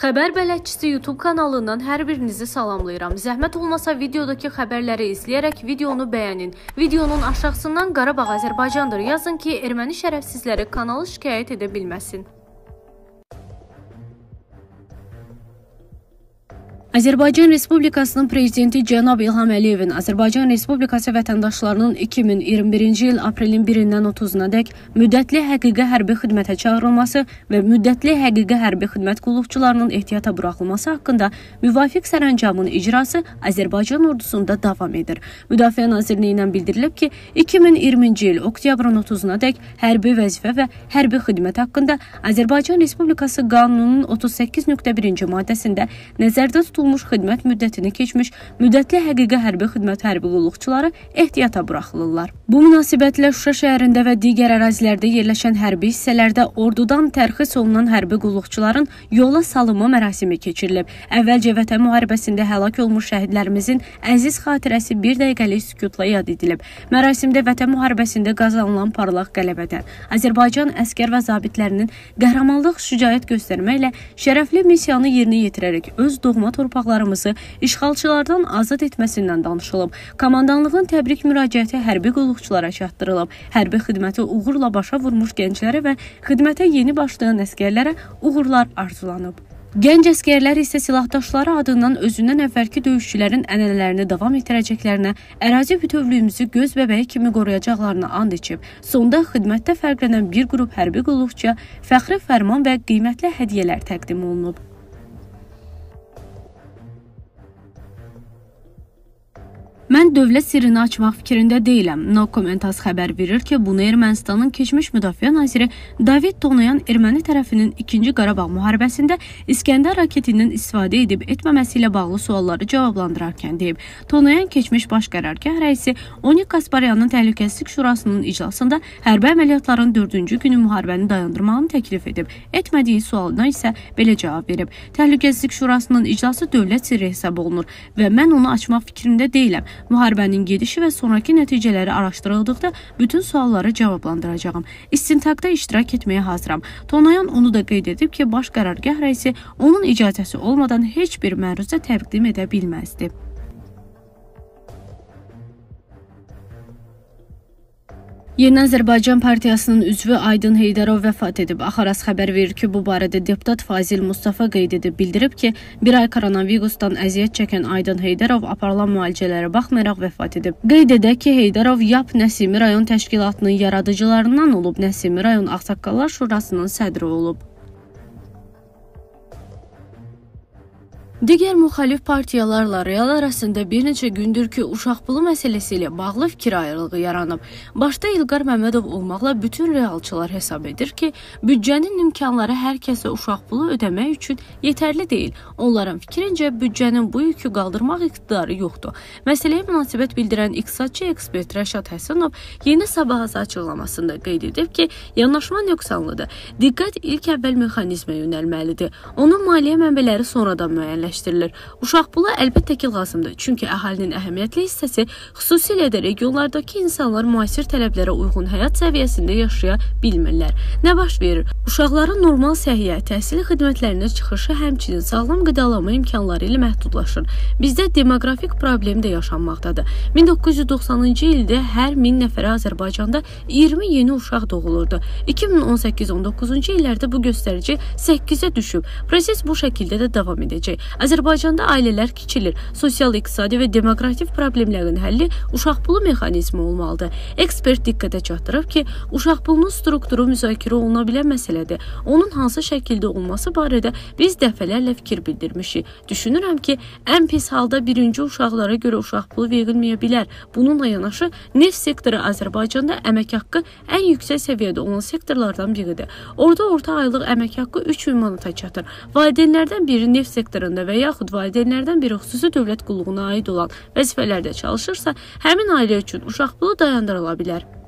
Xəbər bələdçisi YouTube kanalından hər birinizi salamlayıram. Zəhmət olmasa videodakı xəbərləri izləyərək videonu bəyənin. Videonun aşağısından Qarabağ Azərbaycandır yazın ki, erməni şərəfsizləri kanalı şikayət edə bilməsin. Azərbaycan Respublikasının Prezidenti Cənab İlham Əliyevin Azərbaycan Respublikası vətəndaşlarının 2021-ci il aprelin 1-dən 30-na dək müddətli həqiqi hərbi xidmətə çağırılması və müddətli həqiqi hərbi xidmət qulluqçularının ehtiyata buraxılması haqqında müvafiq sərəncamın icrası Azərbaycan ordusunda davam edir. Müdafiə Nazirliyindən bildirilib ki, 2020-ci il oktyabrın 30-na dək hərbi vəzifə və hərbi xidmət haqqında Azərbaycan Respublikası qanununun 38.1-ci maddəsində nəzərdə tutulmuş xidmət müddətini keçmiş müddətli həqiqi hərbi xidmət hərbi qulluqçuları ehtiyata buraxılırlar. Bu münasibətlə Şuşa şəhərində və digər ərazilərdə yerləşən hərbi hissələrdə ordudan tərxis olunan hərbi qulluqçuların yola salınma mərasimi keçirilib. Əvvəlcə Vətən müharibəsində həlak olmuş şəhidlərimizin əziz xatirəsi bir dəqiqəlik sükutla yad edilib. Mərasimdə Vətən müharibəsində qazanılan parlaq qələbədən Azərbaycan əskər və zabitlərinin qəhrəmanlıq, şücaət göstərməklə şərəfli missiyanı yerinə yetirərək öz doğma torpaqlarımızı işğalçılardan azad etməsindən danışılıb. Komandanlığın təbrik müraciəti hərbi qulluqçulara çatdırılıb. Hərbi xidməti uğurla başa vurmuş gənclərə və xidmətə yeni başlayan əskərlərə uğurlar arzulanıb. Gənc əskərlər isə silahdaşları adından özündən əvvəlki döyüşçülərin ənənələrini davam etdirəcəklərinə, ərazi bütövlüyümüzü göz bəbəyi kimi qoruyacaqlarına and içib. Sonda xidmətdə fərqlənən bir qrup hərbi qulluqçuya fəxri fərman və qiymətli hədiyyələr təqdim olunub. Mən dövlət sirrini açmaq fikrində deyiləm. No Commentas xəbər verir ki, bunu Ermənistanın keçmiş müdafiə naziri David Tonoyan erməni tərəfinin 2-ci Qarabağ müharibəsində İskəndər raketindən istifadə edib etməməsi ilə bağlı sualları cavablandırarkən deyib. Tonoyan keçmiş baş qərargah rəisi Onik Kasparyanın Təhlükəsizlik Şurasının iclasında hərbi əməliyyatların 4-cü günü müharibəni dayandırmağını təklif edib. Etmədiyi sualına isə belə cavab verib. Təhlükəsizlik Şurasının iclası dövlət sirri hesab olunur və mən onu açmaq fikrində deyiləm. Müharibənin gedişi və sonraki nəticələri araşdırıldıqda bütün sualları cavablandıracağam. İstintaqda iştirak etməyə hazıram. Tonoyan onu da qeyd edib ki, baş qərargah rəisi onun icazəsi olmadan heç bir məruzə təqdim edə bilməzdi. Yeni Azərbaycan Partiyasının üzvü Aydın Heydərov vəfat edib. Axaras xəbər verir ki, bu barədə deputat Fazil Mustafa qeyd edib. Bildirib ki, bir ay koronavirusdan əziyyət çəkən Aydın Heydərov aparılan müalicələrə baxmayaraq vəfat edib. Qeyd edək ki, Heydərov YAP Nəsimi rayon təşkilatının yaradıcılarından olub, Nəsimi rayon Ağsaqqallar Şurasının sədri olub. Digər müxalif partiyalarla real arasında bir neçə gündür ki, uşaq pulu məsələsi ilə bağlı fikir ayrılığı yaranıb. Başda İlqar Məmmədov olmaqla bütün realçılar hesab edir ki, büdcənin imkanları hər kəsə uşaq pulu ödəmək üçün yetərli deyil. Onların fikrincə, büdcənin bu yükü qaldırmaq iqtidarı yoxdur. Məsələyə münasibət bildirən iqtisadçı ekspert Rəşad Həsənov Yeni Sabahası açıqlamasında qeyd edib ki, yanaşma nöqsanlıdır. Diqqət ilk əvvəl mexanizmə yönəlməlidir. Onun maliyyə mənbələri sonradan müəyyənləşdirilir. Uşaq pulu əlbəttə ki, lazımdır. Çünki əhalinin əhəmiyyətli hissəsi, xüsusilə də regionlardakı insanlar müasir tələblərə uyğun həyat səviyyəsində yaşaya bilmirlər. Nə baş verir? Uşaqların normal səhiyyə, təhsil xidmətlərinə çıxışı həmçinin sağlam qidalama imkanları ilə məhdudlaşır. Bizdə demoqrafik problem də yaşanmaqdadır. 1990-cı ildə hər 1000 nəfərə Azərbaycanda 20 yeni uşaq doğulurdu. 2018-19-cu illərdə bu göstərici 8-ə düşüb. Proses bu şəkildə də davam edəcək. Azərbaycanda ailələr kiçilir. Sosial-iqtisadi və demoqratik problemlərin həlli uşaq pulu mexanizmi olmalıdır. Ekspert diqqətə çatdırıb ki, uşaq pulunun strukturu müzakirə oluna bilən məsələdir. Onun hansı şəkildə olması barədə biz dəfələrlə fikir bildirmişik. Düşünürəm ki, ən pis halda birinci uşaqlara görə uşaq pulu verilməyə bilər. Bununla yanaşı, neft sektoru Azərbaycanda əmək haqqı ən yüksək səviyyədə olan sektorlardan biridir. Orada orta aylıq əmək haqqı 3000 manata çatır. Valideynlərdən biri neft sektorunda və yaxud valideynlərdən biri xüsusi dövlət qulluğuna aid olan vəzifələrdə çalışırsa, həmin ailə üçün uşaq pulu dayandırıla bilər.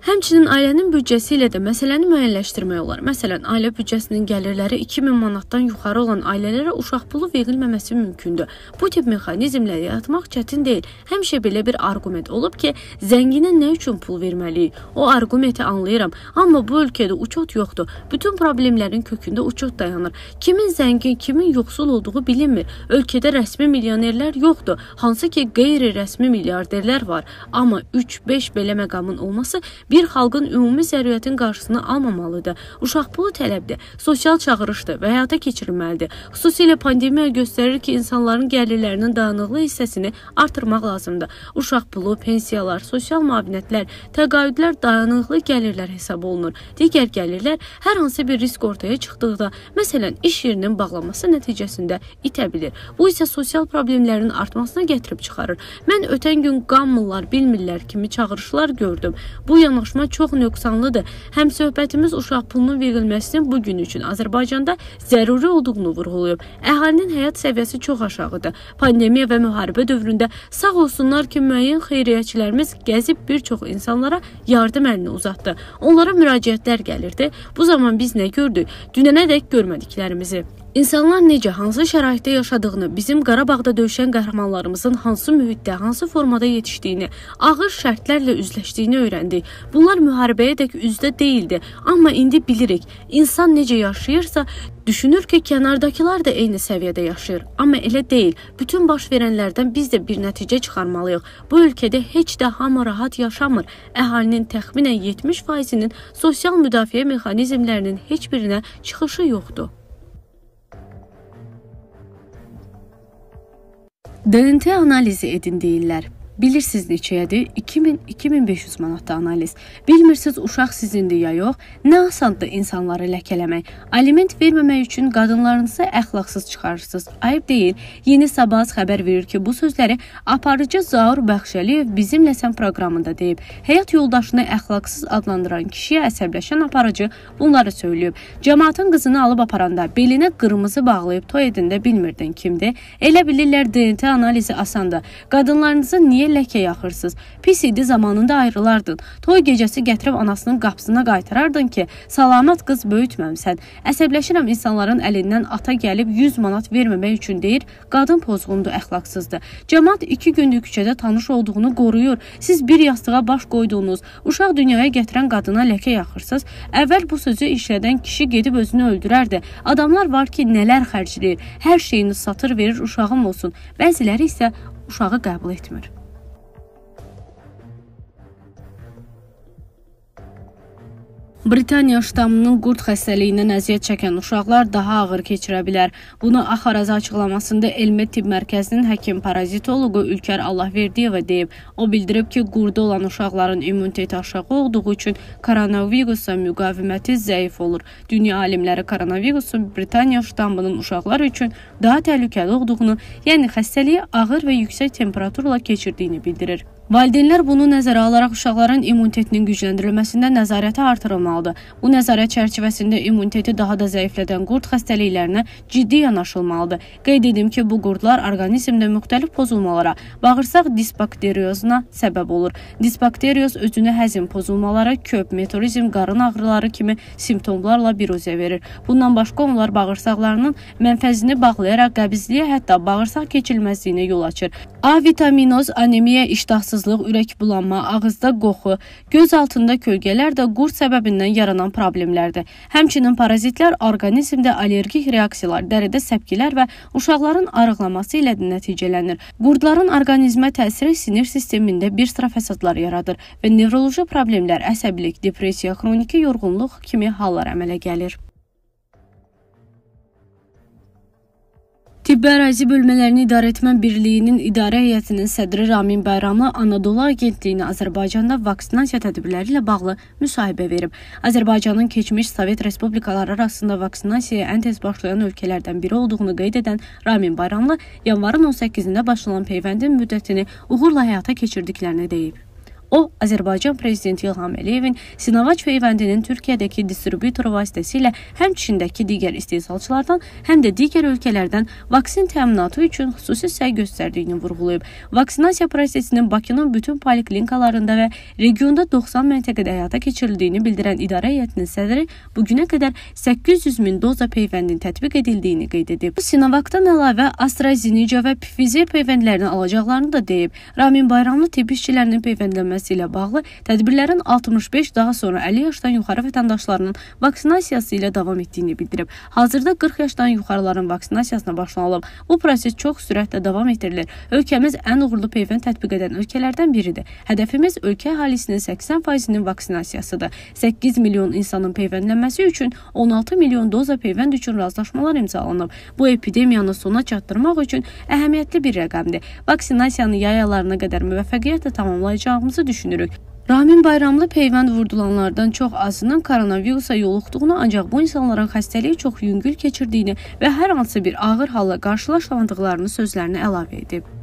Həmçinin ailənin büdcəsi ilə də məsələni müəyyənləşdirmək olar. Məsələn, ailə büdcəsinin gəlirləri 2000 manatdan yuxarı olan ailələrə uşaq pulu verilməməsi mümkündür. Bu tip mexanizmləri yaratmaq çətin deyil. Həmişə belə bir arqument olub ki, zənginə nə üçün pul verməliyik? O arqumenti anlayıram, amma bu ölkədə uçot yoxdur. Bütün problemlərin kökündə uçot dayanır. Kimin zəngin, kimin yoxsul olduğu bilinmir. Ölkədə rəsmi milyonerlər yoxdur, hansı ki qeyri-rəsmi milyarderlər var. Amma 3-5 belə məqamın olması bir xalqın ümumi zəruriyyətin qarşısını almamalıdır. Uşaq pulu tələbdir, sosial çağırışdır və həyata keçirilməlidir. Xüsusilə pandemiya göstərir ki, insanların gəlirlərinin dayanıqlı hissəsini artırmaq lazımdır. Uşaq pulu, pensiyalar, sosial müavinətlər, təqaüdlər dayanıqlı gəlirlər hesab olunur. Digər gəlirlər hər hansı bir risk ortaya çıxdıqda, məsələn, iş yerinin bağlanması nəticəsində itə bilir. Bu isə sosial problemlərin artmasına gətirib çıxarır. Mən ötən gün qanmırlar, bilmirlər kimi çağırışlar gördüm. Bu yanaşma çox nöqsanlıdır. Həm söhbətimiz uşaq pulunun verilməsinin bu gün üçün Azərbaycanda zəruri olduğunu vurğulayıb. Əhalinin həyat səviyyəsi çox aşağıdır. Pandemiya və müharibə dövründə sağ olsunlar ki, müəyyən xeyriyyəçilərimiz gəzib bir çox insanlara yardım əlini uzatdı. Onlara müraciətlər gəlirdi. Bu zaman biz nə gördük? Dünənədək görmədiklərimizi. İnsanlar necə, hansı şəraitdə yaşadığını, bizim Qarabağda döyüşən qəhrəmanlarımızın hansı mühitdə, hansı formada yetişdiyini, ağır şərtlərlə üzləşdiyini öyrəndik. Bunlar müharibəyədək üzdə deyildi, amma indi bilirik. İnsan necə yaşayırsa, düşünür ki, kənardakılar da eyni səviyyədə yaşayır. Amma elə deyil. Bütün baş verənlərdən biz də bir nəticə çıxarmalıyıq. Bu ölkədə heç də hamı rahat yaşamır. Əhalinin təxminən 70%-nin sosial müdafiə mexanizmlərinin heç birinə çıxışı yoxdur. DNT analizi edin deyirlər. Bilirsiniz neçəyədir? 2000-2500 manatda analiz. Bilmirsiniz uşaq sizindir ya yox? Nə asandır insanları ləkələmək. Aliment verməmək üçün qadınlarınızı əxlaqsız çıxarırsınız. Ayıb deyil. Yeni Sabah xəbər verir ki, bu sözləri aparıcı Zaur Bəxşəliyev bizimlə sən proqramında deyib. Həyat yoldaşını əxlaqsız adlandıran kişiyə əsəbləşən aparıcı bunları söyləyib. Cəmaatın qızını alıb aparanda belinə qırmızı bağlayıb toy edində bilmirdin kimdir? Elə bilirlər DNT analizi asandır. Qadınlarınızı niyə ləkə yaxırsınız? Pis idi zamanında ayrılardın. Toy gecəsi gətirib anasının qapısına qaytarardın ki, salamat qız böyütməmsən. Əsəbləşirəm insanların əlindən ata gəlib 100 manat verməmək üçün deyir, qadın pozğundur, əxlaqsızdır. Cəmaat 2 gündür küçədə tanış olduğunu qoruyur. Siz bir yastığa baş qoyduğunuz, uşaq dünyaya gətirən qadına ləkə yaxırsınız. Əvvəl bu sözü işlədən kişi gedib özünü öldürərdi. Adamlar var ki, nələr xərcləyir, hər şeyini satır verir, uşağım olsun. Bəziləri isə uşağı qəbul etmir. Britaniya ştamının qurd xəstəliyindən əziyyət çəkən uşaqlar daha ağır keçirə bilər. Bunu Axarazı açıqlamasında Elmə Tibb Mərkəzinin həkim-parazitoloqu Ülkər Allahverdiyeva deyib. O bildirib ki, qurda olan uşaqların immuniteti aşağı olduğu üçün koronavirusa müqaviməti zəif olur. Dünya alimləri koronavirusun Britaniya ştamının uşaqlar üçün daha təhlükəli olduğunu, yəni xəstəliyi ağır və yüksək temperaturla keçirdiyini bildirir. Valideynlər bunu nəzərə alaraq uşaqların immunitetinin gücləndirilməsində nəzarəti artırılmalıdır. Bu nəzarət çərçivəsində immuniteti daha da zəiflədən qurd xəstəliklərinə ciddi yanaşılmalıdır. Qeyd edim ki, bu qurdlar orqanizmdə müxtəlif pozulmalara, bağırsaq disbakteriyozuna səbəb olur. Disbakteriyoz özünə həzm pozulmalara, köp, meteorizm, qarın ağrıları kimi simptomlarla biruzə verir. Bundan başqa onlar bağırsaqlarının mənfəzini bağlayaraq qəbizliyə, hətta bağırsaq keçilməzliyinə yol açır. A vitaminoz, anemiya, iştahsızlıq, ürək bulanma, ağızda qoxu, göz altında kölgələr də qurd səbəbindən yaranan problemlərdir. Həmçinin parazitlər orqanizmdə allergik reaksiyalar, dəridə səpkilər və uşaqların arıqlaması ilə nəticələnir. Qurdların orqanizmə təsiri sinir sistemində bir sıra fəsadlar yaradır və nevroloji problemlər, əsəbilik, depressiya, xroniki yorğunluq kimi hallar əmələ gəlir. Tibbi Ərazi Bölmələrini İdarə Etmə Birliyinin İdarə Heyətinin sədri Ramin Bayramlı Anadolu Agentliyinə Azərbaycanda vaksinasiya tədbirləri ilə bağlı müsahibə verib. Azərbaycanın keçmiş Sovet Respublikaları arasında vaksinasiyaya ən tez başlayan ölkələrdən biri olduğunu qeyd edən Ramin Bayramlı yanvarın 18-də başlanan peyvəndin müddətini uğurla həyata keçirdiklərini deyib. O, Azərbaycan prezidenti İlham Əliyevin Sinovac peyvəndinin Türkiyədəki distributoru vasitəsilə həm Çindəki digər istehsalçılardan, həm də digər ölkələrdən vaksin təminatı üçün xüsusi səy göstərdiyini vurğulayıb. Vaksinasiya prosesinin Bakının bütün poliklinikalarında və regionda 90 məntəqədə həyata keçirildiyini bildirən idarə heyətinin sədri bugünə qədər 800 min doza peyvəndin tətbiq edildiyini qeyd edib. Sinovacdan əlavə AstraZeneca və Pfizer peyvəndlərini alacaqlarını da deyib. Ramin Bayramlı tibb işçilərinin peyvəndlənməsi ilə bağlı tədbirlərin 65 daha sonra 50 yaşdan yuxarı vətəndaşlarının vaksinasiyası ilə davam etdiyini bildirib. Hazırda 40 yaşdan yuxarıların vaksinasiyasına başlanılıb. Bu proses çox sürətlə davam etdirilir. Ölkəmiz ən uğurlu peyvənd tətbiq edən ölkələrdən biridir. Hədəfimiz ölkə əhalisinin 80%-nin vaksinasiyasıdır. 8 milyon insanın peyvəndlənməsi üçün 16 milyon doza peyvənd üçün razılaşmalar imzalanıb. Bu epidemiyanı sona çatdırmaq üçün əhəmiyyətli bir rəqəmdir. Vaksinasiyanı yay aylarına qədər müvəffəqiyyətlə tamamlayacağımızı düşünürük. Ramin Bayramlı peyvənd vurdulanlardan çox azının koronavirusa yoluxduğunu, ancaq bu insanların xəstəliyi çox yüngül keçirdiyini və hər hansı bir ağır halla qarşılaşmadıqlarını sözlərinə əlavə edib.